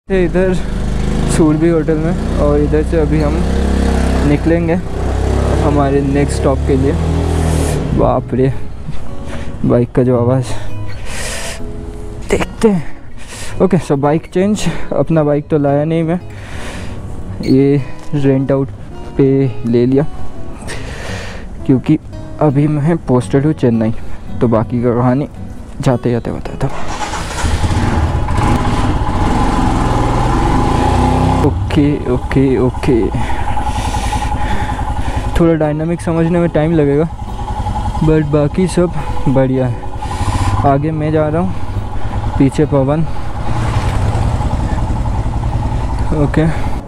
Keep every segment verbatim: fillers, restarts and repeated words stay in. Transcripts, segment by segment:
इधर सूरबी होटल में, और इधर से अभी हम निकलेंगे हमारे नेक्स्ट स्टॉप के लिए। बाप रे, बाइक का जो आवाज़, देखते हैं। Okay so bike change. अपना बाइक तो लाया नहीं मैं, ये रेंट आउट पे ले लिया, क्योंकि अभी मैं पोस्टेड हूँ चेन्नई। तो बाकी का कहानी जाते जाते बताता हूँ। ओके ओके ओके, थोड़ा डायनामिक समझने में टाइम लगेगा, बट बाकी सब बढ़िया है। आगे मैं जा रहा हूँ, पीछे पवन। ओके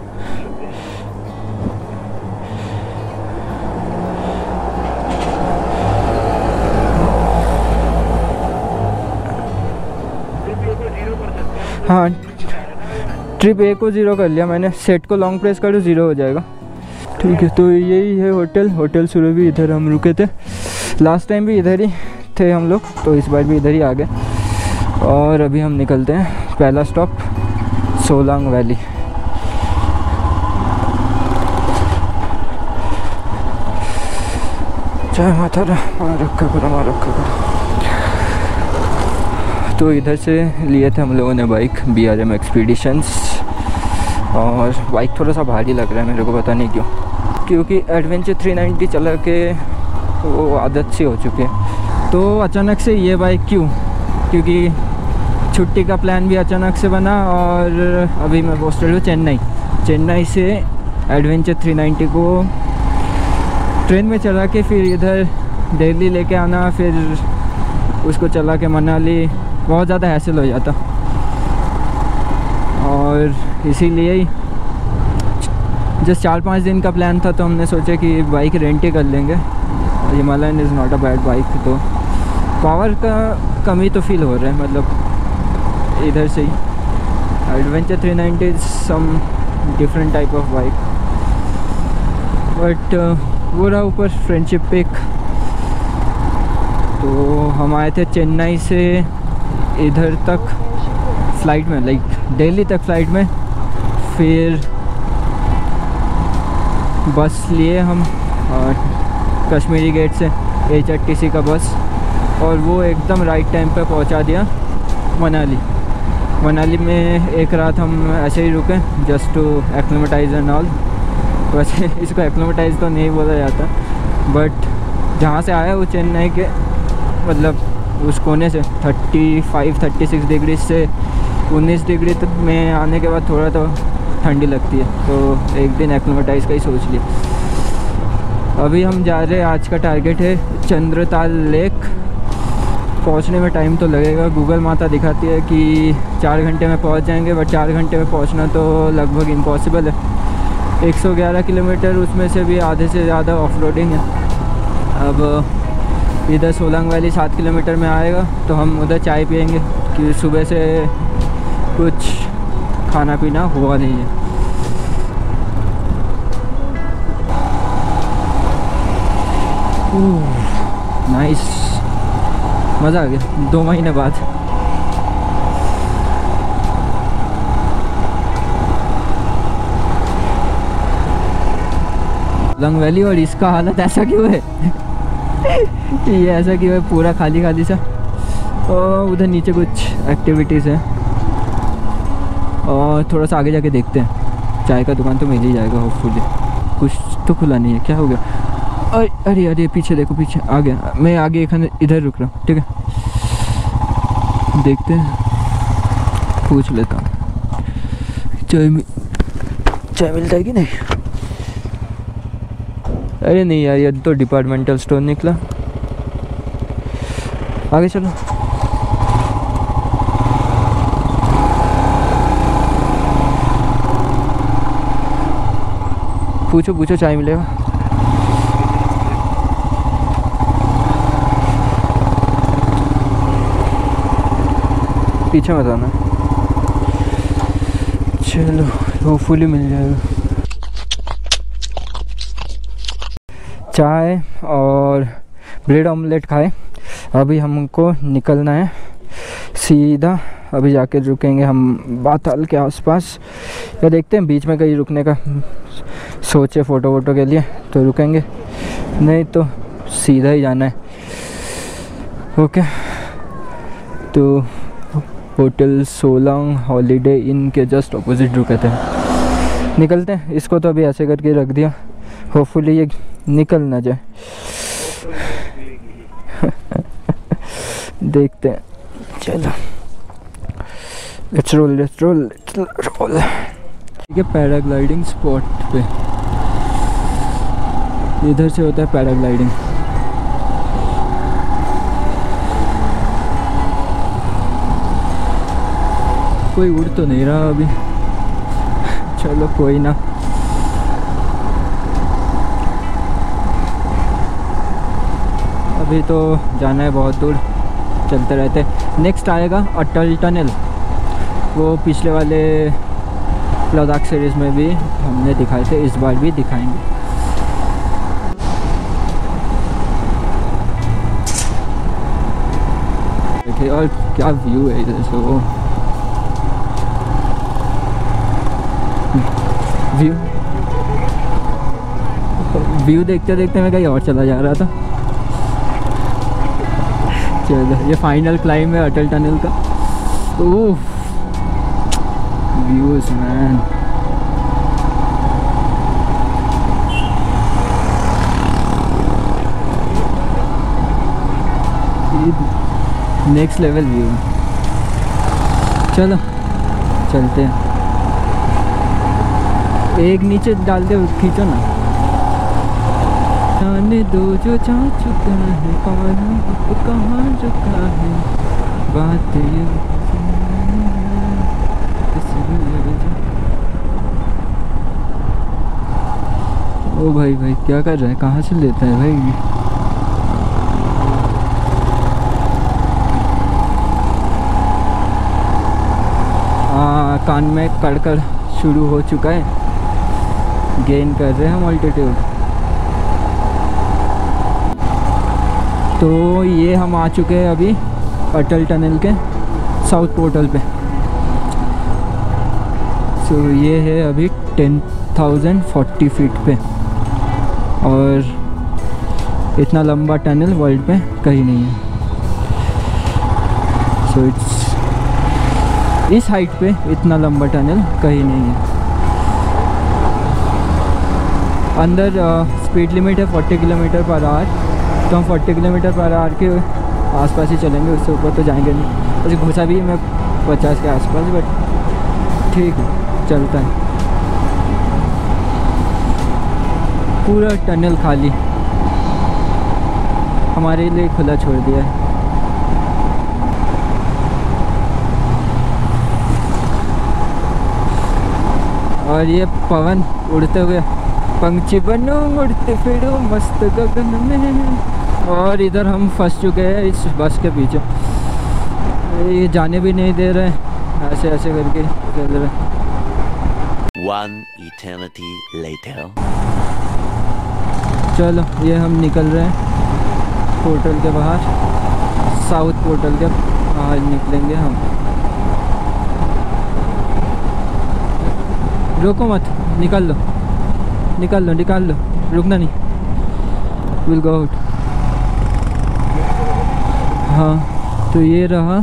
हाँ, ट्रिप ए को ज़ीरो कर लिया मैंने, सेट को लॉन्ग प्रेस करो ज़ीरो हो जाएगा। ठीक है, तो यही है होटल, होटल सूरबी। इधर हम रुके थे लास्ट टाइम, भी इधर ही थे हम लोग, तो इस बार भी इधर ही आ गए। और अभी हम निकलते हैं, पहला स्टॉप सोलांग वैली। जय माता रा, माँ रखा करो, माँ रखा करो। तो इधर से लिए थे हम लोगों ने bike, B R M expeditions, और बाइक थोड़ा सा भारी लग रहा है मेरे को, पता नहीं क्यों, क्योंकि एडवेंचर थ्री नाइंटी चला के वो आदत सी हो चुकी है। तो अचानक से ये बाइक क्यों, क्योंकि छुट्टी का प्लान भी अचानक से बना, और अभी मैं पोस्टेड हूँ चेन्नई। चेन्नई से एडवेंचर थ्री नाइंटी को ट्रेन में चला के फिर इधर दिल्ली लेके आना, फिर उसको चला के मनाली, बहुत ज़्यादा हैसल हो जाता। और इसीलिए ही जस्ट चार पाँच दिन का प्लान था, तो हमने सोचा कि बाइक रेंट ही कर लेंगे। Himalayan is not a bad bike, तो पावर का कमी तो फील हो रहा है, मतलब इधर से ही। Adventure three ninety is some different type of bike, but वो रहा ऊपर फ्रेंडशिप पिक। तो हम आए थे चेन्नई से इधर तक फ़्लाइट में, लाइक दिल्ली तक फ़्लाइट में, फिर बस लिए हम कश्मीरी गेट से, एच आर टी सी का बस, और वो एकदम राइट टाइम पे पहुंचा दिया मनाली। मनाली में एक रात हम ऐसे ही रुके, just to acclimatise and all. वैसे इसको एक्लिमेटाइज तो नहीं बोला जाता, बट जहाँ से आया वो चेन्नई के, मतलब उस कोने से पैंतीस छत्तीस डिग्री से उन्नीस डिग्री तक में आने के बाद थोड़ा तो ठंडी लगती है, तो एक दिन एक्लिमेटाइज का ही सोच लिया। अभी हम जा रहे हैं, आज का टारगेट है चंद्रताल लेक। पहुंचने में टाइम तो लगेगा, गूगल माता दिखाती है कि चार घंटे में पहुंच जाएंगे, बट चार घंटे में पहुंचना तो लगभग इम्पॉसिबल है। एक सौ ग्यारह किलोमीटर, उसमें से भी आधे से ज़्यादा ऑफ रोडिंग है। अब इधर सोलांग वैली सात किलोमीटर में आएगा, तो हम उधर चाय पियेंगे, कि सुबह से कुछ खाना पीना हुआ नहीं है। नाइस, मज़ा आ गया दो महीने बाद। सोलांग वैली, और इसका हालत ऐसा क्यों है? ये ऐसा क्यों है, पूरा खाली खाली सा। और उधर नीचे कुछ एक्टिविटीज़ है, और थोड़ा सा आगे जाके देखते हैं। चाय का दुकान तो मिल ही जाएगा होपफुली, कुछ तो खुला नहीं है। क्या हो गया? अरे अरे अरे पीछे देखो, पीछे आ गया। मैं आगे इधर रुक रहा हूँ, ठीक है, देखते हैं, पूछ लेता हूँ चाय में चाय मिलता है कि नहीं। अरे नहीं यार, ये तो डिपार्टमेंटल स्टोर निकला। आगे चलो। पूछो पूछो, चाय मिलेगा। पीछे मत आना। चलो, होपफुली मिल जाएगा। चाय और ब्रेड ऑमलेट खाए। अभी हमको निकलना है सीधा अभी जाके रुकेंगे हम बाताल के आसपास, या देखते हैं बीच में कहीं रुकने का सोचे फ़ोटो वोटो के लिए तो रुकेंगे, नहीं तो सीधा ही जाना है। ओके, तो होटल सोलांग हॉलीडे इन के जस्ट ऑपोजिट रुके थे। निकलते हैं, इसको तो अभी ऐसे करके रख दिया, होपफुली ये निकल ना जाए। देखते हैं, चलो let's roll let's roll let's roll. ठीक है, पैराग्लाइडिंग स्पॉट पे इधर से होता है पैराग्लाइडिंग। कोई उड़ तो नहीं रहा अभी, चलो कोई ना। अभी तो जाना है बहुत दूर, चलते रहते। नेक्स्ट आएगा अटल टनल, वो पिछले वाले लद्दाख सीरीज़ में भी हमने दिखाए थे, इस बार भी दिखाएंगे। देखिए और क्या व्यू है इधर से, वो व्यू व्यू देखते देखते मैं कहीं और चला जा रहा था। चलो, ये फाइनल क्लाइम है अटल टनल का। Oh views man, next level view. चलो चलते हैं, एक नीचे डाल दे, खींचो ना। जाने दो जो जा चुका है, कहाँ रुका है, बात ये ओ भाई भाई क्या कर रहे हैं, कहाँ से लेता है भाई। आ, कान में कड़कड़ शुरू हो चुका है, गेन कर रहे हैं हम अल्टीट्यूड। तो ये हम आ चुके हैं अभी अटल टनल के साउथ पोर्टल पे। सो so, ये है अभी टेन थाउजेंड फोर्टी फीट पे, और इतना लंबा टनल वर्ल्ड पे कहीं नहीं है। सो so, इट्स इस हाइट पे इतना लंबा टनल कहीं नहीं है। अंदर स्पीड लिमिट है फोर्टी किलोमीटर पर आवर, तो हम फोर्टी किलोमीटर पर आवर के आसपास ही चलेंगे, उससे ऊपर तो जाएंगे नहीं। वैसे घुसा भी मैं पचास के आसपास, बट ठीक है चलता है। पूरा टनल खाली हमारे लिए खुला छोड़ दिया है। और ये पवन उड़ते हुए, पंछी बनो उड़ते फिरो मस्त गगन में। और इधर हम फंस चुके हैं इस बस के पीछे, ये जाने भी नहीं दे रहे, ऐसे ऐसे करके चल रहे। One eternity later. चलो ये हम निकल रहे हैं पोर्टल के बाहर, साउथ पोर्टल के बाहर निकलेंगे हम। रोको मत, निकाल लो निकाल लो निकाल लो, रुकना नहीं, विल गो आउट। हाँ तो ये रहा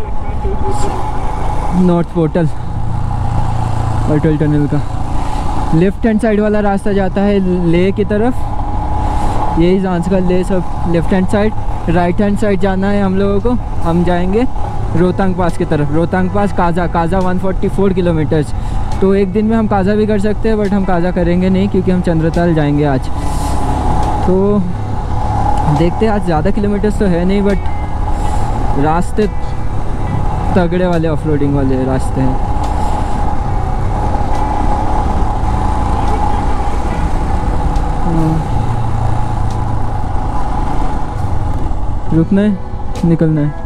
नॉर्थ पोर्टल अटल टनल का। लेफ्ट हैंड साइड वाला रास्ता जाता है लेह की तरफ, यही जांजगढ़ लेह सब left hand side. Right hand side जाना है हम लोगों को, हम जाएंगे रोहतांग पास की तरफ। Rohtang pass Kaza Kaza one forty four kilometres, तो एक दिन में हम काजा भी कर सकते हैं, बट हम काजा करेंगे नहीं क्योंकि हम चंद्रताल जाएंगे आज। तो देखते हैं, आज ज़्यादा किलोमीटर्स तो है नहीं, बट रास्ते तगड़े वाले ऑफ रोडिंग वाले रास्ते हैं। रुकना है, निकलना है।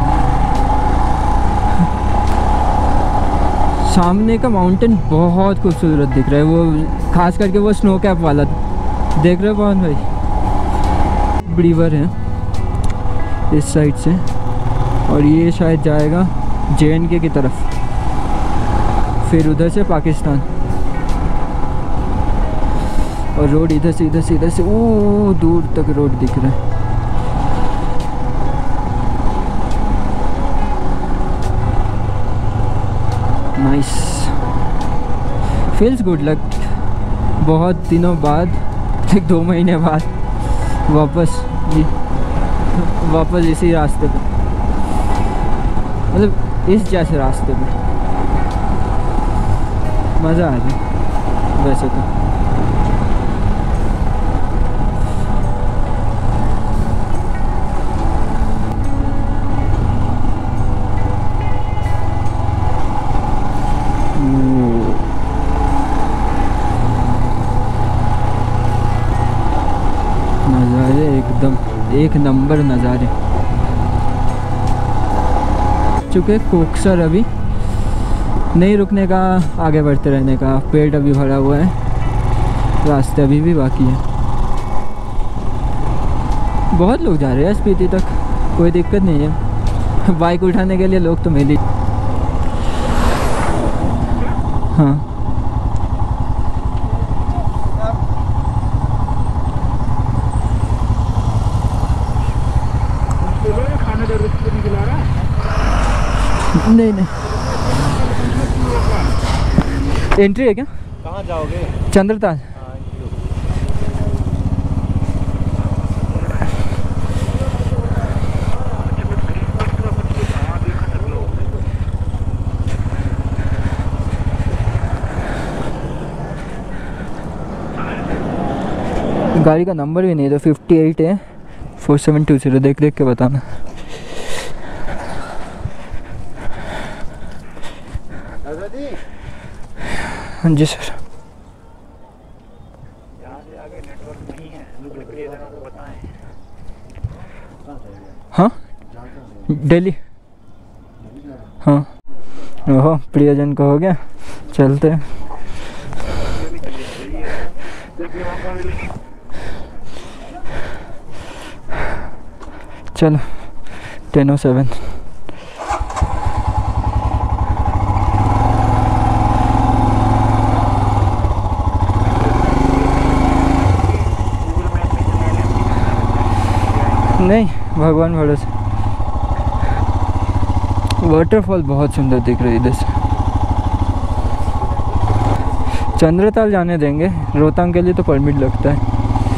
सामने का माउंटेन बहुत खूबसूरत दिख रहा है, वो खास करके वो स्नो कैप वाला देख रहे हो पवन भाई। ब्रीवर है इस साइड से, और ये शायद जाएगा जे एन के की तरफ, फिर उधर से पाकिस्तान, और रोड इधर से इधर से इधर से ओ दूर तक रोड दिख रहा है। Nice, feels good. लग बहुत दिनों बाद, एक दो महीने बाद वापस वापस इसी रास्ते पे, मतलब इस जैसे रास्ते पे मज़ा आ गया वैसे तो। नज़ारे एकदम एक नंबर नज़ारे। चुके कोकसर, अभी नहीं रुकने का, आगे बढ़ते रहने का। पेट अभी भरा हुआ है, रास्ते अभी भी बाकी है। बहुत लोग जा रहे हैं स्पीति तक, कोई दिक्कत नहीं है। बाइक उठाने के लिए लोग तो मिल ही। हाँ नहीं नहीं, एंट्री है क्या? कहाँ जाओगे? चंद्रताल। गाड़ी का नंबर भी नहीं, तो फिफ्टी एट है फोर सेवन टू जीरो। देख देख के बताना। हाँ जी सर। यहाँ से आगे नेटवर्क नहीं है, बताएं। हाँ दिल्ली। हाँ ओहो, प्रियजन को हो गया, चलते हैं। चलो टेन ओ सेवन। नहीं, भगवान भरोसे। वाटरफॉल बहुत सुंदर दिख रही है इधर से। चंद्रताल जाने देंगे, रोहतांग के लिए तो परमिट लगता है।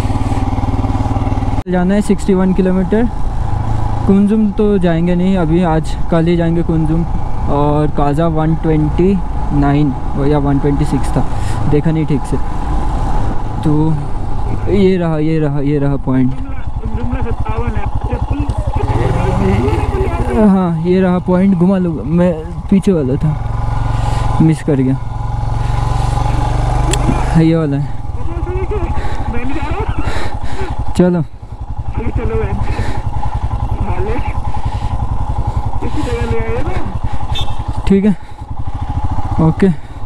जाना है सिक्सटी वन किलोमीटर। कुंजुम तो जाएंगे नहीं अभी, आज कल ही जाएंगे कुंजुम। और काजा वन ट्वेंटी नाइन या वन ट्वेंटी सिक्स था, देखा नहीं ठीक से। तो ये रहा ये रहा ये रहा पॉइंट। हाँ ये रहा पॉइंट, घुमा लूँगा मैं, पीछे वाला था, मिस कर गया। ये वाला है। चलो ठीक है, ओके।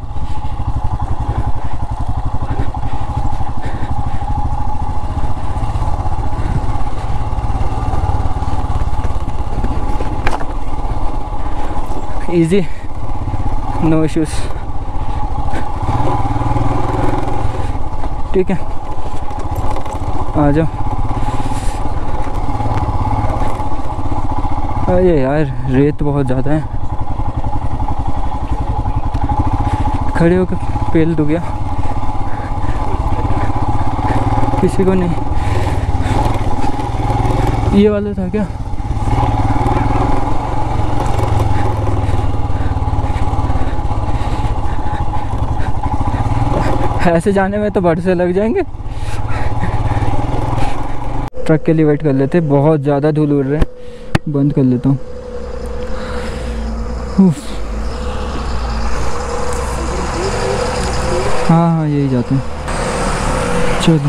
Easy, no issues. ठीक है, आ जाओ। अरे यार रेत बहुत ज़्यादा है, खड़े होकर पेल दो गया, किसी को नहीं। ये वाला था क्या? ऐसे जाने में तो बड़ से लग जाएंगे। ट्रक के लिए वेट कर लेते, बहुत ज़्यादा धूल उड़ रहे हैं। बंद कर लेता हूँ। हाँ हाँ यही जाते हैं, चलो।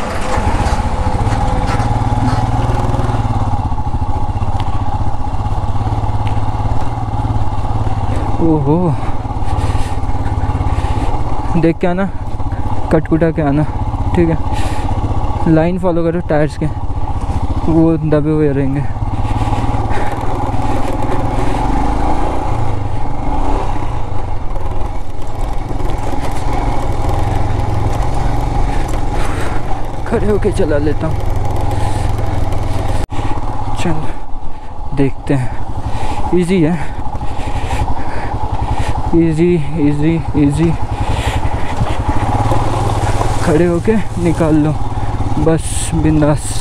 ओहो, देख के आना, कटकुटा के आना, ठीक है। लाइन फॉलो करो टायर्स के, वो दबे हुए रहेंगे। खड़े होके चला लेता हूँ। चल देखते हैं। इजी है, इजी इजी इजी। खड़े होके निकाल लो बस, बिंदास।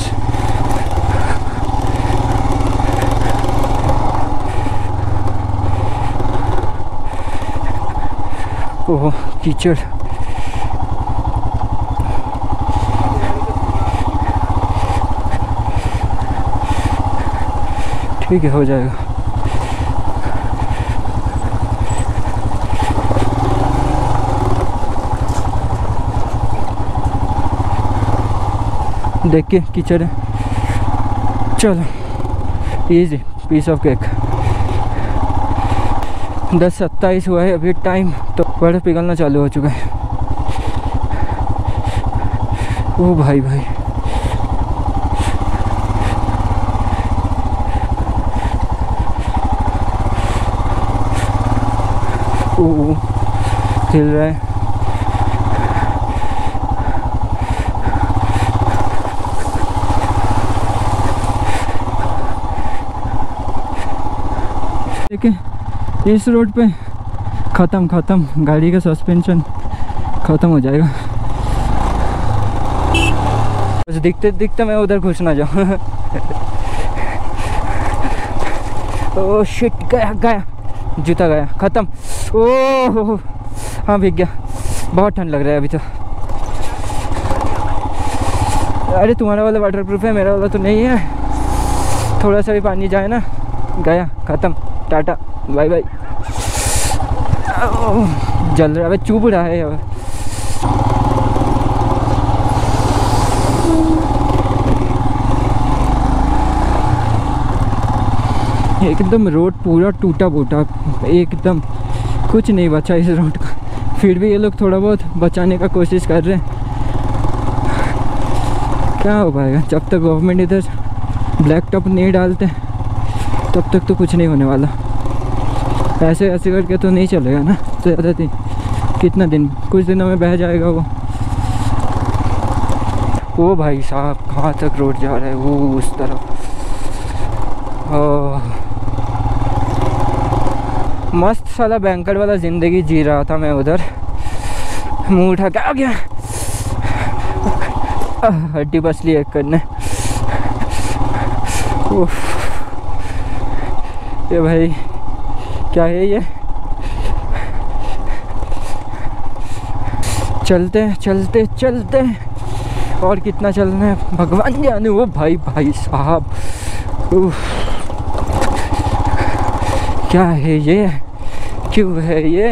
ओह कीचड़। ठीक है, हो जाएगा। देख के कीचड़ है। चलो इजी, पीस ऑफ केक। दस सत्ताईस हुआ है अभी टाइम, तो बर्फ़ पिघलना चालू हो चुका है। ओ भाई भाई, ओ हिल रहा है। देखिए इस रोड पे ख़त्म ख़त्म गाड़ी का सस्पेंशन ख़त्म हो जाएगा। बस दिखते दिखते मैं उधर घुस ना जाऊँ। ओह शिट, गया गया जूता, गया ख़त्म। ओह हाँ भीग गया। बहुत ठंड लग रहा है अभी तो। अरे तुम्हारा वाला वाटर प्रूफ है, मेरा वाला तो नहीं है। थोड़ा सा भी पानी जाए ना, गया ख़त्म, टाटा बाय बाय। जल रहा है, चुभ रहा है अब। एकदम रोड पूरा टूटा फूटा, एकदम कुछ नहीं बचा इस रोड का। फिर भी ये लोग थोड़ा बहुत बचाने का कोशिश कर रहे हैं। क्या हो पाएगा जब तक गवर्नमेंट इधर ब्लैक टॉप नहीं डालते, तब तक तो कुछ नहीं होने वाला। ऐसे ऐसे करके तो नहीं चलेगा ना ज़्यादा दिन। कितना दिन, कुछ दिनों में बह जाएगा वो। ओ भाई साहब, कहाँ तक रोड जा रहा है? वो उस तरफ। ओह मस्त साला बैंकर वाला ज़िंदगी जी रहा था मैं उधर। मुँह उठा के आ गया, हड्डी पसली एक करने। उफ, ये भाई क्या है ये? चलते चलते चलते, और कितना चलना है भगवान जाने। वो भाई भाई साहब, उफ, क्या है ये? क्यों है ये?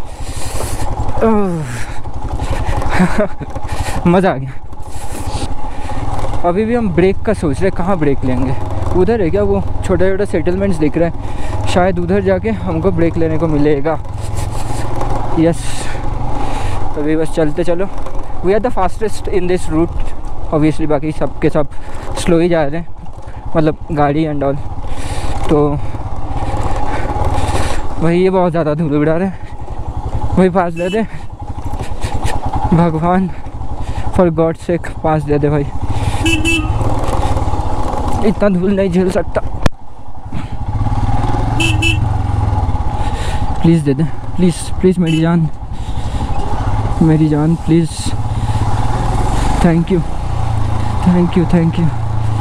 मज़ा आ गया। अभी भी हम ब्रेक का सोच रहे, कहाँ ब्रेक लेंगे? उधर है क्या वो छोटा छोटा सेटलमेंट्स दिख रहा है, शायद उधर जाके हमको ब्रेक लेने को मिलेगा। यस, अभी बस चलते चलो। We are the fastest in this route obviously, बाकी सब के सब स्लो ही जा रहे हैं, मतलब गाड़ी एंड ऑल। तो वही ये बहुत ज़्यादा धूल उड़ा रहे हैं, वही पास दे दे भगवान, फॉर गॉड सेक पास दे दे भाई। इतना धूल नहीं झेल सकता, प्लीज़ दे दे, प्लीज़ प्लीज़ मेरी जान, मेरी जान please. Thank you thank you thank you.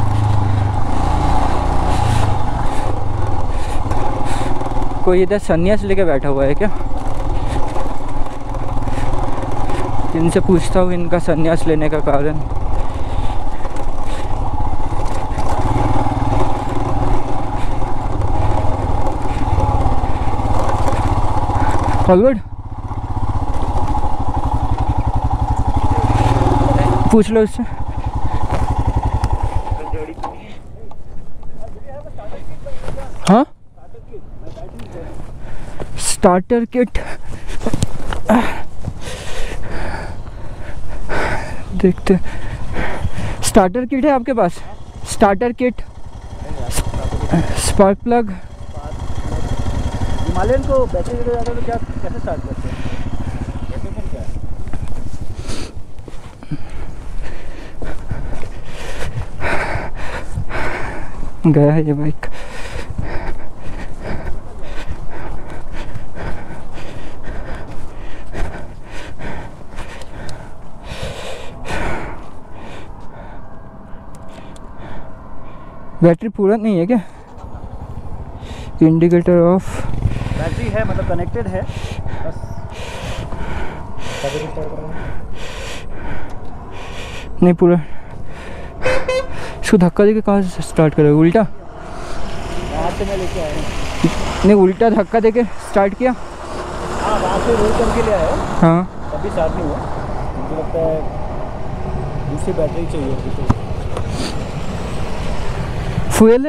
कोई इधर सन्यास लेके बैठा हुआ है क्या? इनसे पूछता हूँ इनका सन्यास लेने का कारण। फॉरवर्ड पूछ लो इससे। हाँ, स्टार्टर किट देखते। स्टार्टर किट है आपके पास? Starter kit, spark plug. Himalayan को बैटरी ज़्यादा तो क्या कैसे स्टार्ट करते हैं? कैसे फिर क्या गया है ये बाइक। बैटरी पूरा नहीं है क्या? Indicator of. बैटरी है, मतलब कनेक्टेड है बस। नहीं पूरा। इसको धक्का देके कहाँ से स्टार्ट करेगा? उल्टा? वहाँ से मैं लेके आया हूँ। नहीं उल्टा धक्का देके स्टार्ट किया। हाँ वहाँ से रोल करके ले आया। हाँ अभी स्टार्ट नहीं हुआ, मुझे लगता है दूसरी बैटरी चाहिए अभी तो। फ्यूल है?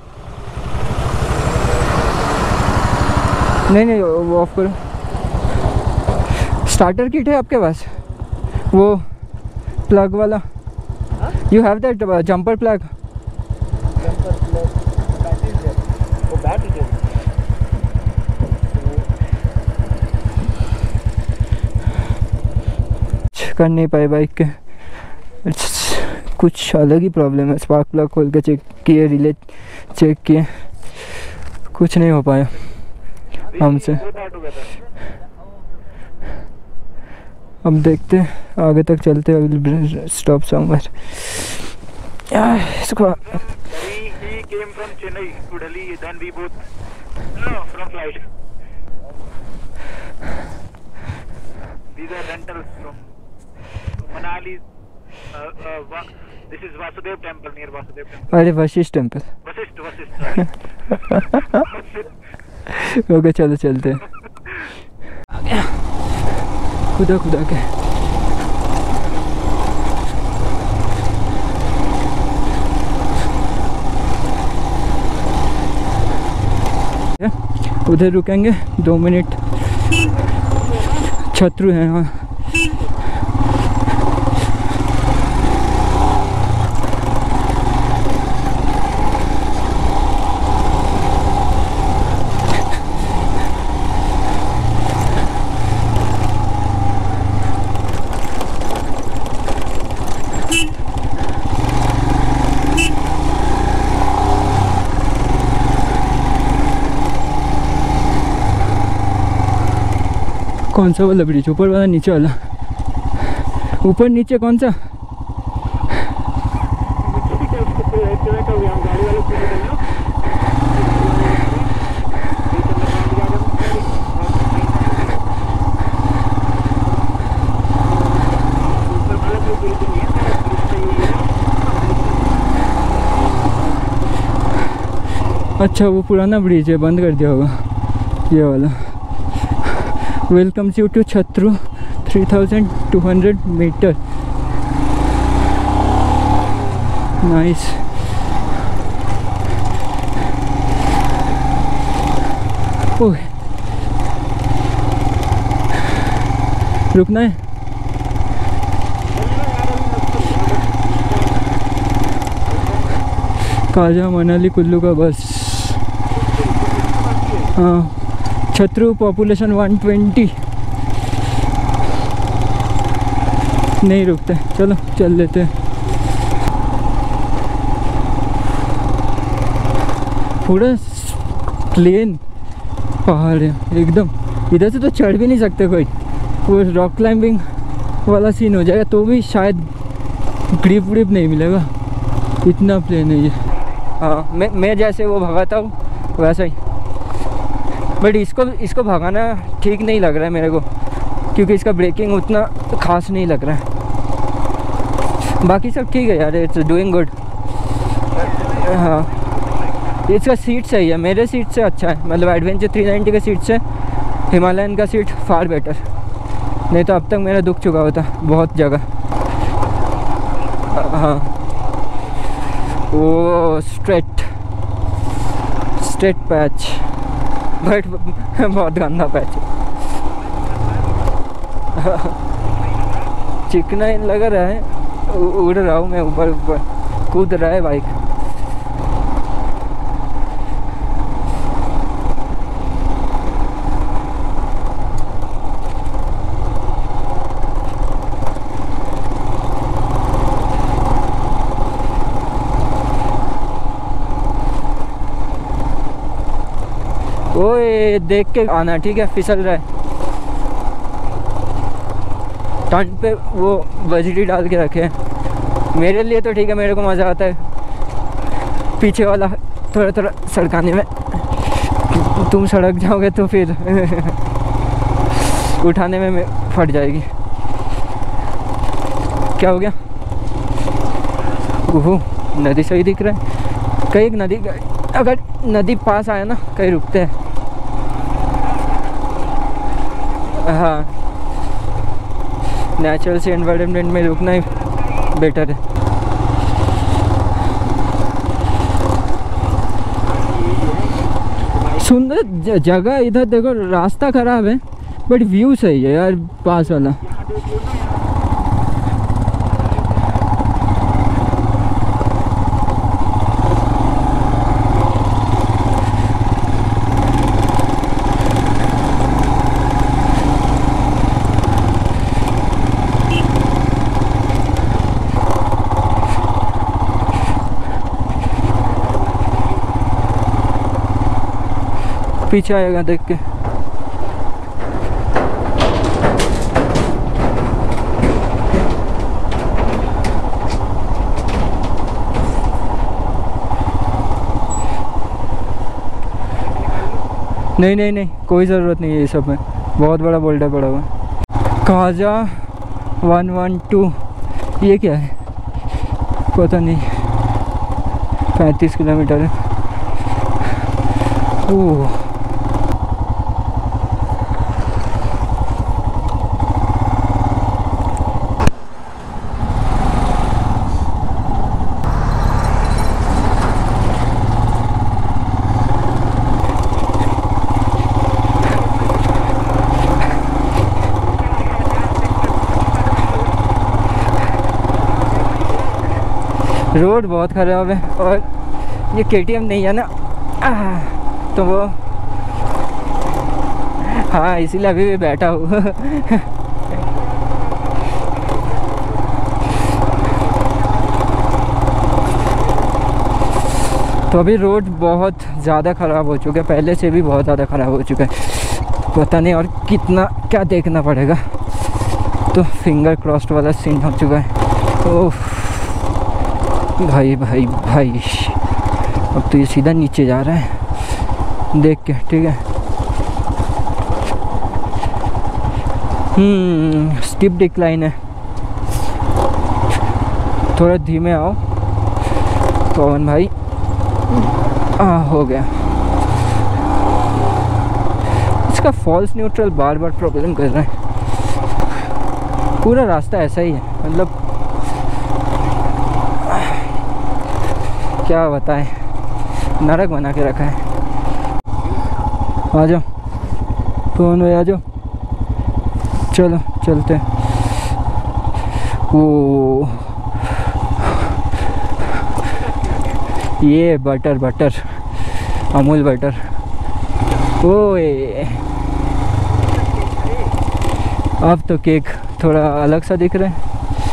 नहीं नहीं वो ऑफ करो। स्टार्टर किट है आपके पास? वो प्लग वाला? You have that jumper plug? Jumper plug battery है, वो बैटरी है। कर नहीं पाए बाइक के, कुछ अलग ही प्रॉब्लम है। स्पार्क प्लग खोल के चेक किए, रिले चेक किए, कुछ नहीं हो पाया हमसे। अब देखते आगे तक चलते हैं। Stop somewhere. इसको He came from Chennai to Delhi, then we both no from flight. These are rentals from Manali. Uh, uh, Va this is Vasudev temple, near Vasudev temple. अरे Vashisht temple. Vashisht Vashisht sorry. Okay चलो चलते हैं। आ गया खुदा खुदा के। उधर रुकेंगे दो मिनट। छत्रु है हाँ। कौन सा वाला ब्रिज? ऊपर वाला नीचे वाला? ऊपर नीचे कौन सा? अच्छा वो पुराना ब्रिज है, बंद कर दिया होगा ये वाला। Welcomes you to Chhatru three thousand two hundred metre. Nice. Oh रुकना है? काजा मनाली कुल्लू का बस। हाँ छत्रु पॉपुलेशन वन ट्वेंटी। नहीं रुकते, चलो चल लेते हैं। पूरा प्लेन पहाड़ है एकदम, इधर से तो चढ़ भी नहीं सकते कोई। वो रॉक क्लाइंबिंग वाला सीन हो जाएगा तो भी शायद ग्रिप व्रिप नहीं मिलेगा, इतना प्लेन है ये। हाँ मैं मैं जैसे वो भगाता हूँ वैसा ही, बट इसको इसको भगाना ठीक नहीं लग रहा है मेरे को, क्योंकि इसका ब्रेकिंग उतना खास नहीं लग रहा है। बाकी सब ठीक है यार, इट्स डूइंग गुड। हाँ इसका सीट सही है, मेरे सीट से अच्छा है, मतलब एडवेंचर थ्री नाइंटी के सीट से हिमालयन का सीट फार बेटर। नहीं तो अब तक मेरा दुख चुका होता बहुत जगह। हाँ वो स्ट्रेट स्ट्रेट पैच, बट बहुत गंदा पैच है। चिकना लग रहा है, उड़ रहा हूँ मैं ऊपर ऊपर, कूद रहा है बाइक। देख के आना, ठीक है? फिसल रहा है। टर्न पे वो बजरी डाल के रखे हैं। मेरे लिए तो ठीक है, मेरे को मज़ा आता है पीछे वाला थोड़ा थोड़ा सड़काने में। तुम सड़क जाओगे तो फिर उठाने में फट जाएगी। क्या हो गया? ओहो, नदी सही दिख रहा है। कहीं एक नदी, अगर नदी पास आया ना कहीं रुकते हैं। हाँ, नेचुरल से एनवायरनमेंट में रुकना ही बेटर है। सुंदर जगह इधर देखो, रास्ता खराब है बट व्यू सही है यार पास वाला। पीछे आएगा देख के। नहीं नहीं नहीं, कोई ज़रूरत नहीं है ये सब में। बहुत बड़ा बोल्डर पड़ा हुआ है। काजा वन वन टू, ये क्या है पता नहीं। पैंतीस किलोमीटर है। ओह, रोड बहुत ख़राब है और ये के टी एम नहीं है ना, तो वो हाँ इसीलिए अभी भी बैठा हूँ। तो अभी रोड बहुत ज़्यादा ख़राब हो चुका है, पहले से भी बहुत ज़्यादा ख़राब हो चुका है। पता नहीं और कितना क्या देखना पड़ेगा। तो फिंगर क्रॉस्ड वाला सीन हो चुका है। ओह भाई भाई भाई, अब तो ये सीधा नीचे जा रहा है देख के, ठीक है? हम्म स्टीप डिक्लाइन है, थोड़ा धीमे आओ पवन भाई। आ हो गया। इसका फॉल्स न्यूट्रल बार बार प्रॉब्लम कर रहा है। पूरा रास्ता ऐसा ही है, मतलब क्या बताएं, नरक बना के रखा है। आ जाओ फोन में, आ जाओ, चलो चलते। ओ ये बटर बटर अमूल बटर। ओए अब तो केक थोड़ा अलग सा दिख रहा है।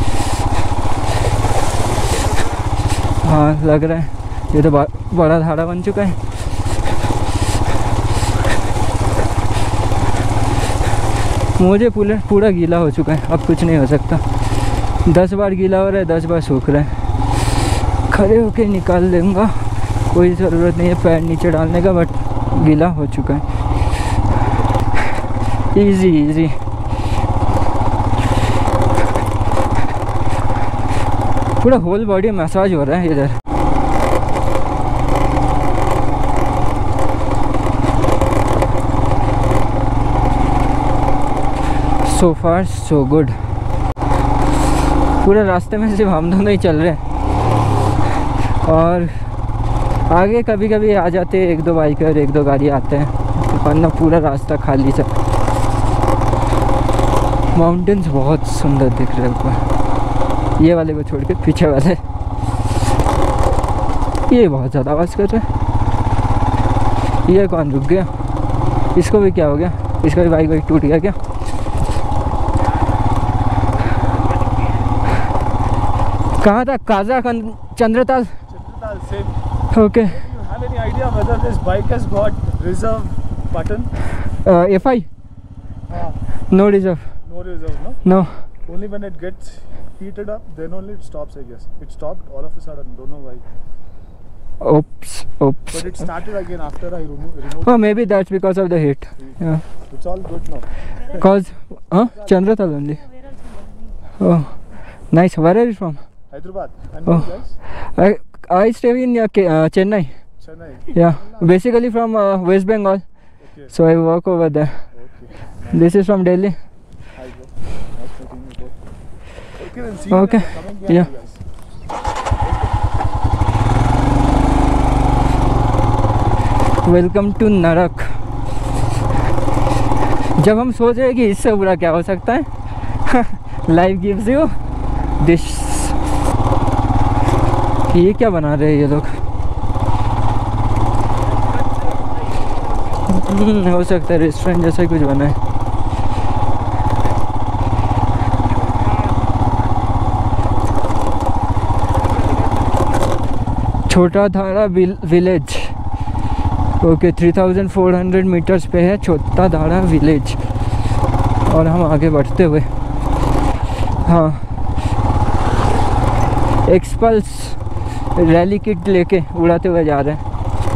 हाँ लग रहा है, ये तो बड़ा धारा बन चुका है। मुझे पूरा पूरा गीला हो चुका है, अब कुछ नहीं हो सकता। दस बार गीला हो रहा है, दस बार सूख रहा है। खड़े होके निकाल दूँगा, कोई ज़रूरत नहीं है पैर नीचे डालने का, बट गीला हो चुका है। Easy easy. पूरा होल बॉडी मसाज हो रहा है इधर। So far so good. पूरे रास्ते में सिर्फ हम दोनों ही चल रहे हैं और आगे कभी कभी आ जाते हैं एक दो बाइकर, एक दो गाड़ी आते हैं, वरना पूरा रास्ता खाली सा। माउंटेन्स बहुत सुंदर दिख रहे हैं ऊपर, ये वाले को छोड़ के पीछे वाले। ये बहुत ज़्यादा आवाज़ कर रहे हैं। ये कौन रुक गया? इसको भी क्या हो गया? इसका भी बाइक वाइक टूट गया क्या? कहाँ था? Kaza Chandratal? Chandrital, same. Okay. Do you have any idea whether this bike has got reserve Button? Uh, F I? Ah, No reserve. no reserve, no? No. Only when it gets heated up, then only it stops, I guess. It stopped all of a sudden, don't know why. Oops. Oops. But it started again after I remo removed Oh, maybe that's because of the heat. Yeah. It's all good now. Cause, huh? Chandratal only. Oh, nice. Where are you from? Hyderabad. And Oh. you guys? I I stay in uh, Ke- uh, Chennai. Chennai. Yeah, basically from uh, West Bengal. Okay. So I work over there. Okay. This is from Delhi. Hi, bro. Nice meeting you, bro. Okay, then see you Okay. later. Coming behind Yeah. you guys. Welcome to नरक। जब हम सोच रहे हैं कि इससे बुरा क्या हो सकता है, लाइफ गिव्स यू दिस। ये क्या बना रहे हैं ये लोग? हम्म, हो सकता है रेस्टोरेंट जैसा कुछ बना है। Chhota Dhara village. Okay, three thousand four hundred metres पे है छोटा धारा विलेज। और हम आगे बढ़ते हुए, हाँ, एक्सपल्स रैली किट लेके उड़ाते हुए जा रहे हैं।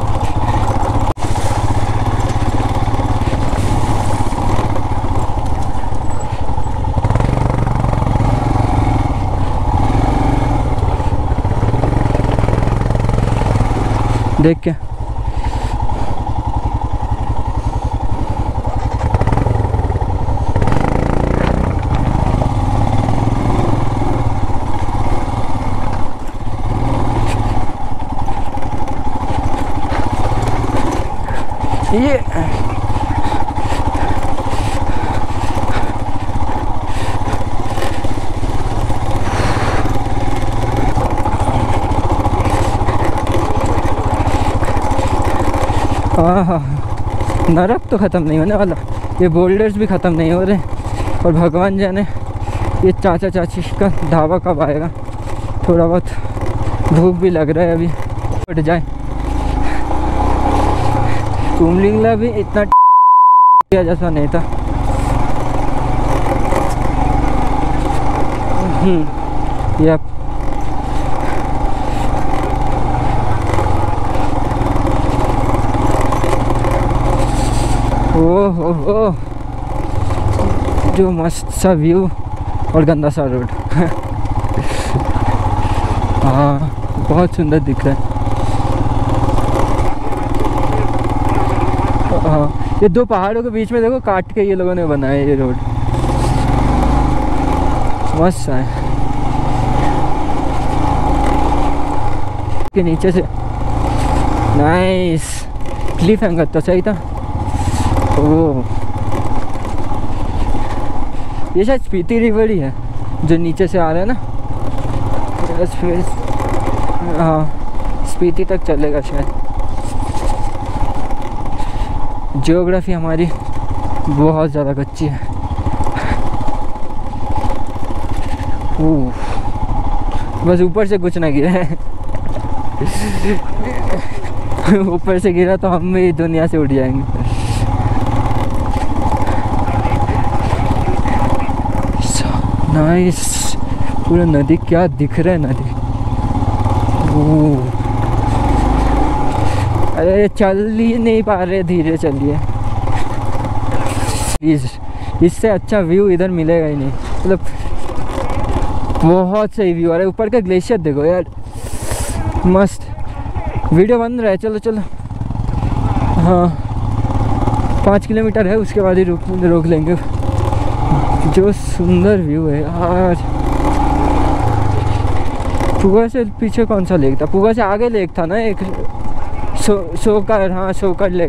देख के ये आहा, नरक तो ख़त्म नहीं होने वाला। ये बोल्डर्स भी ख़त्म नहीं हो रहे। और भगवान जाने ये चाचा चाची का ढाबा कब आएगा। थोड़ा बहुत भूख भी लग रहा है, अभी उठ जाए। कुमलिंगला भी इतना जैसा नहीं था। हम्म, यप। ओह ओह ओह, जो मस्त सा व्यू और गंदा सा रोड। हाँ, बहुत सुंदर दिख रहा है। हाँ, ये दो पहाड़ों के बीच में देखो काट के ये लोगों ने बनाया ये रोड। मस्त है। के नीचे से नाइस क्लिफ हैंगर तो सही था। ओह, ये शायद स्पीति रिवर ही है जो नीचे से आ रहा है ना। बस फिर हाँ, स्पीति तक चलेगा शायद। ज्योग्राफी हमारी बहुत ज़्यादा कच्ची है। ओह, बस ऊपर से कुछ ना गिरा है। ऊपर से गिरा तो हम भी दुनिया से उड़ जाएंगे। नाइस, पूरा नदी क्या दिख रहा है नदी। ओह, अरे चल ही नहीं पा रहे, धीरे चलिए प्लीज। इससे अच्छा व्यू इधर मिलेगा ही नहीं। मतलब बहुत सही व्यू आ रहा है। ऊपर का ग्लेशियर देखो यार, मस्त। वीडियो बंद रहा है, चलो चलो। हाँ, पाँच किलोमीटर है, उसके बाद ही रोक रोक लेंगे। जो सुंदर व्यू है यार। पुगा से पीछे कौन सा लेक था? पुगा से आगे लेक था ना एक, सो सोकर। हाँ, सोकर लेक।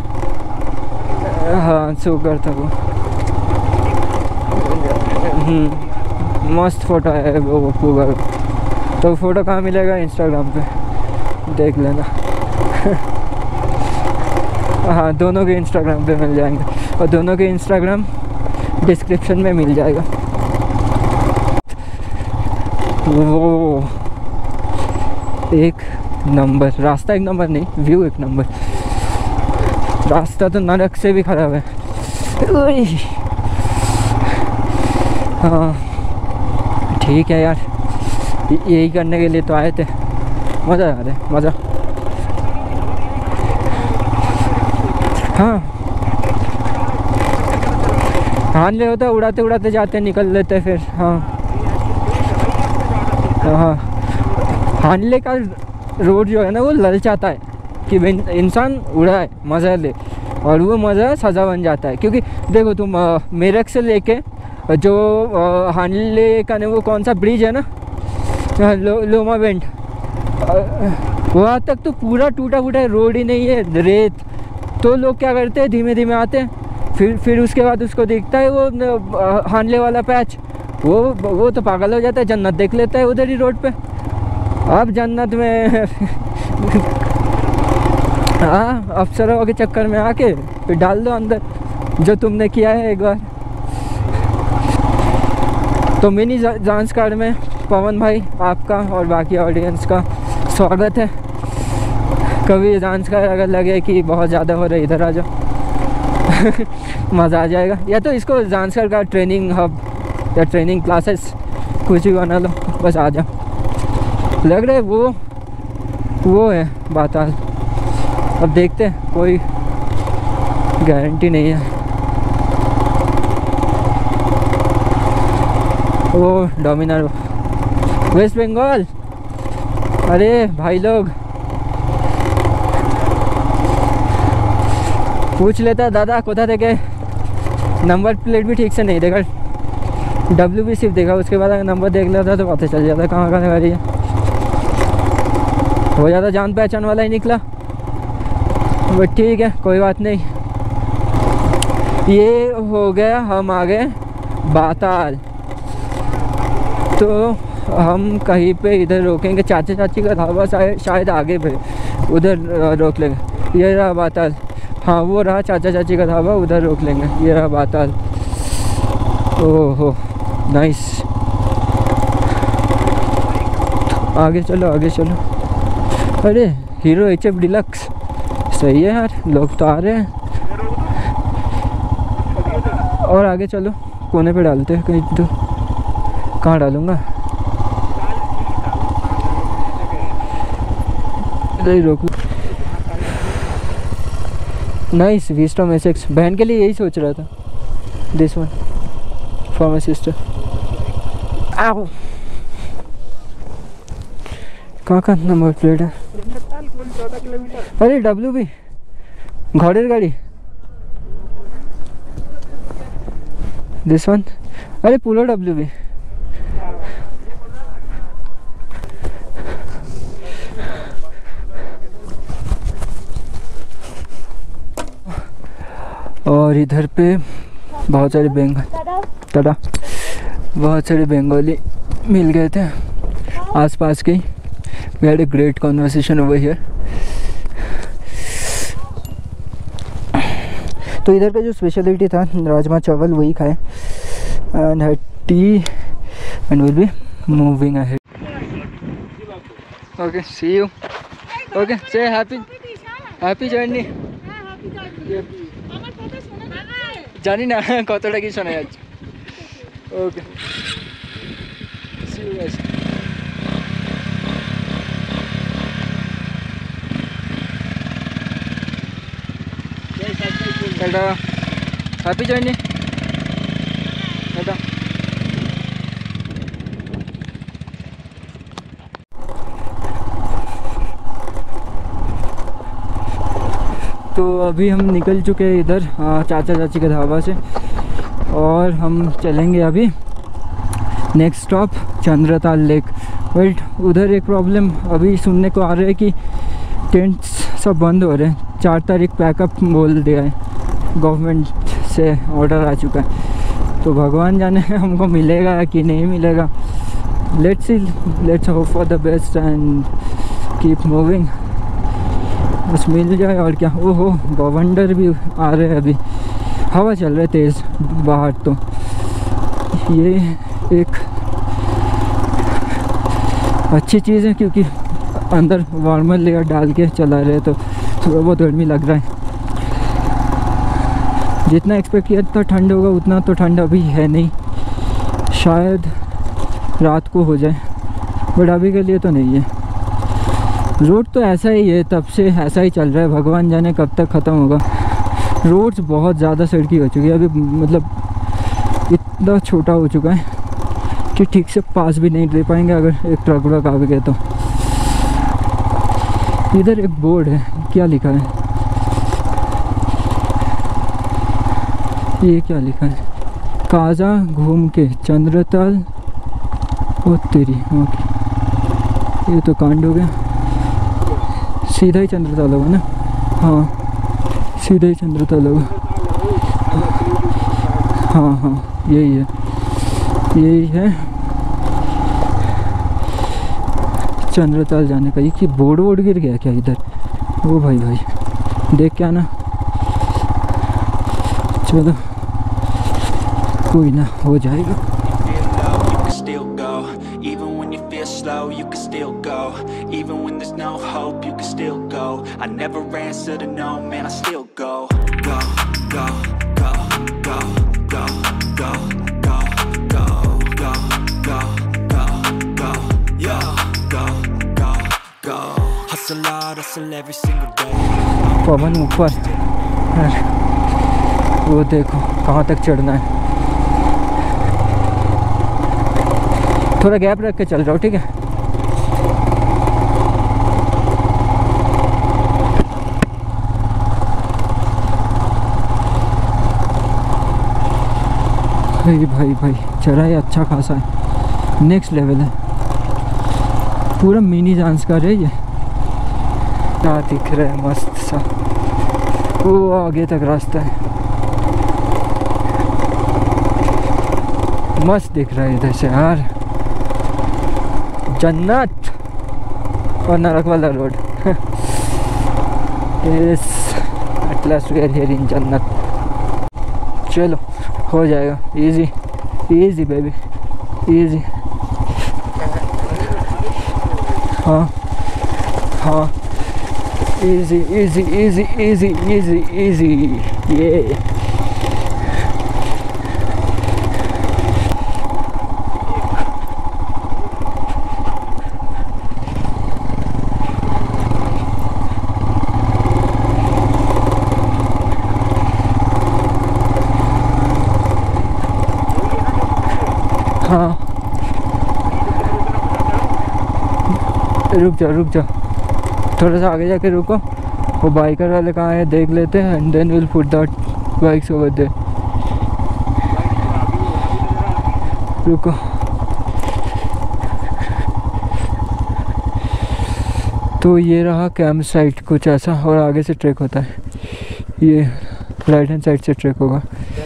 हाँ, सोकर था वो। हम्म, मस्त फोटो है वो पुगा। तो फोटो कहाँ मिलेगा? इंस्टाग्राम पे देख लेना। हाँ, दोनों के इंस्टाग्राम पे मिल जाएंगे, और दोनों के इंस्टाग्राम डिस्क्रिप्शन में मिल जाएगा। वो एक नंबर रास्ता, एक नंबर नहीं, व्यू एक नंबर। रास्ता तो नरक से भी खराब है। ओए। हाँ ठीक है यार, यही करने के लिए तो आए थे। मज़ा आ रहा है, मज़ा। हाँ हानले होता है, उड़ाते उड़ाते जाते निकल लेते फिर। हाँ हाँ हानले का रोड जो है ना वो ललचाता है कि इंसान उड़ाए, मज़ा ले, और वो मज़ा सज़ा बन जाता है। क्योंकि देखो तुम मेरठ से लेके जो हानले का वो कौन सा ब्रिज है ना, लो, लोमा बेंट, वहाँ तक तो पूरा टूटा फूटा रोड ही नहीं है, रेत। तो लोग क्या करते हैं, धीमे धीमे आते हैं, फिर फिर उसके बाद उसको दिखता है वो हानले वाला पैच, वो वो तो पागल हो जाता है, जन्नत देख लेता है उधर ही रोड पे। अब जन्नत में हाँ अफसरों के चक्कर में आके फिर डाल दो अंदर, जो तुमने किया है एक बार। तो मिनी जांच कार्ड में पवन भाई आपका और बाकी ऑडियंस का स्वागत है। कभी जांच कार्ड अगर लगे कि बहुत ज़्यादा हो रहा है, इधर आ जाओ मज़ा आ जाएगा। या तो इसको जांच कार्ड का ट्रेनिंग हब या ट्रेनिंग क्लासेस कुछ भी बना लो, बस आ जाओ। लग रहा है वो वो है बाताल। अब देखते हैं, कोई गारंटी नहीं है। वो डोमिनार वेस्ट बंगाल। अरे भाई लोग पूछ लेता दादा कोथा थे के, नंबर प्लेट भी ठीक से नहीं देखा, डब्ल्यू भी सिर्फ देखा, उसके बाद अगर नंबर देख लेता तो पता चल जाता कहाँ कहाँ गाड़ी है। हो जाता जान पहचान वाला ही निकला, बट ठीक है कोई बात नहीं। ये हो गया, हम आ गए बाताल। तो हम कहीं पे इधर रोकेंगे, चाचा चाची का ढाबा शायद शायद आगे पे, उधर रोक लेंगे। ये रहा बाताल। हाँ वो रहा चाचा चाची का ढाबा, उधर रोक लेंगे। ये रहा बाताल। ओहो नाइस, आगे चलो आगे चलो। अरे हीरो एच एफ डिलक्स, सही है यार, लोग तो आ रहे हैं। और आगे चलो, कोने पे डालते हैं कहीं। तो कहाँ डालूँगा, इधर रोक। नाइस विस्टम एस एक्स, बहन के लिए यही सोच रहा था। This one for my sister. आओ कहाँ का नंबर प्लेट है? अरे डब्ल्यू बी घोड़े गाड़ी, दिस वन। अरे पूरा डब्ल्यू बी। और इधर पे बहुत सारे बंगाल टाटा बहुत सारे बंगाली मिल गए थे आसपास के। We had a great conversation over here. तो इधर का जो स्पेशलिटी था राजमा चावल, वही खाए and had tea and will be moving ahead. Okay see you. Okay say happy happy journey. জানি না কতটা কি শোনা যাচ্ছে। Okay see you guys. Tata, happy journey, tata. तो अभी हम निकल चुके हैं इधर चाचा चाची के ढाबा से, और हम चलेंगे अभी next stop Chandratal lake. But उधर एक प्रॉब्लम अभी सुनने को आ रहा है कि टेंट्स सब बंद हो रहे हैं। चार तारीख पैकअप बोल दिया है, गवर्नमेंट से ऑर्डर आ चुका है। तो भगवान जाने हमको मिलेगा कि नहीं मिलेगा। Let's see, let's hope for the best and keep moving. बस मिल जाए और क्या। ओहो बवंडर भी आ रहे हैं, अभी हवा चल रहा है तेज़ बाहर। तो ये एक अच्छी चीज़ है क्योंकि अंदर वार्मर लेयर डाल के चला रहे तो थोड़ा बहुत गर्मी लग रहा है। जितना एक्सपेक्ट किया था ठंड होगा उतना तो ठंड अभी है नहीं, शायद रात को हो जाए, बट अभी के लिए तो नहीं है। रोड तो ऐसा ही है, तब से ऐसा ही चल रहा है, भगवान जाने कब तक ख़त्म होगा। रोड्स बहुत ज़्यादा सड़की हो चुकी है अभी, मतलब इतना छोटा हो चुका है कि ठीक से पास भी नहीं दे पाएंगे अगर एक ट्रक व्रक आ गया तो। इधर एक बोर्ड है, क्या लिखा है ये, क्या लिखा है? काजा घूम के चंद्रताल, ओ तेरी, ओके, ये तो कांड हो गया। सीधा ही चंद्रताल होगा ना? हाँ सीधा ही चंद्रताल होगा। हाँ हाँ यही है, यही है चंद्रताल जाने का। ये कि बोर्ड वोर्ड गिर गया क्या इधर? ओ भाई भाई देख क्या ना, चलो कोई ना, हो जाएगा। Slow, you can still go. Even when there's no hope, you can still go. I never answer to no, man, I still go. Go, go, go, go, go, go, go, go, go, go, go, go, yo, go, go, go. Hustle hard, hustle every single day. पवन ऊपर, वो देखो कहाँ तक चढ़ना है। थोड़ा gap रख के चल रहा हूँ, ठीक है? भाई भाई भाई चढ़ाई अच्छा खासा है, नेक्स्ट लेवल है, पूरा मिनी जानसकार है ये। क्या दिख रहा है मस्त सा, वो आगे तक रास्ता है, मस्त दिख रहा है इधर से यार, जन्नत और नरक वाला रोड। Yes at last we are here in जन्नत। चलो हो जाएगा, इजी इजी बेबी इजी। हाँ हाँ easy easy easy easy easy easy ये। हाँ रुक जाओ रुक जाओ, थोड़ा सा आगे जाके रुको, वो बाइकर वाले कहाँ हैं देख लेते हैं, and then will put that bikes over there. रुको, तो ये रहा कैंप साइट कुछ ऐसा, और आगे से ट्रैक होता है, ये राइट हैंड साइड से ट्रैक होगा।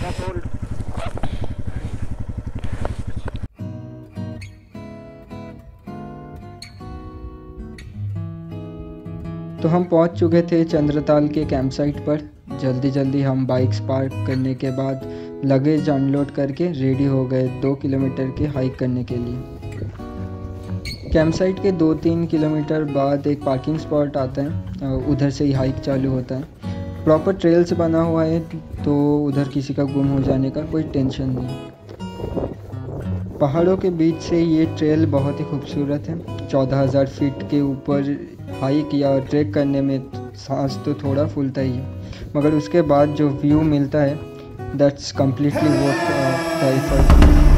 तो हम पहुंच चुके थे चंद्रताल के कैंप साइट पर। जल्दी जल्दी हम बाइक्स पार्क करने के बाद लगेज अनलोड करके रेडी हो गए दो किलोमीटर की हाइक करने के लिए। कैंप साइट के दो तीन किलोमीटर बाद एक पार्किंग स्पॉट आता है, उधर से ही हाइक चालू होता है। प्रॉपर ट्रेल से बना हुआ है, तो उधर किसी का गुम हो जाने का कोई टेंशन नहीं। पहाड़ों के बीच से ये ट्रेल बहुत ही खूबसूरत है। चौदह हज़ार फीट के ऊपर हाइक या ट्रैक करने में सांस तो थोड़ा फूलता ही है, मगर उसके बाद जो व्यू मिलता है that's completely worth the effort.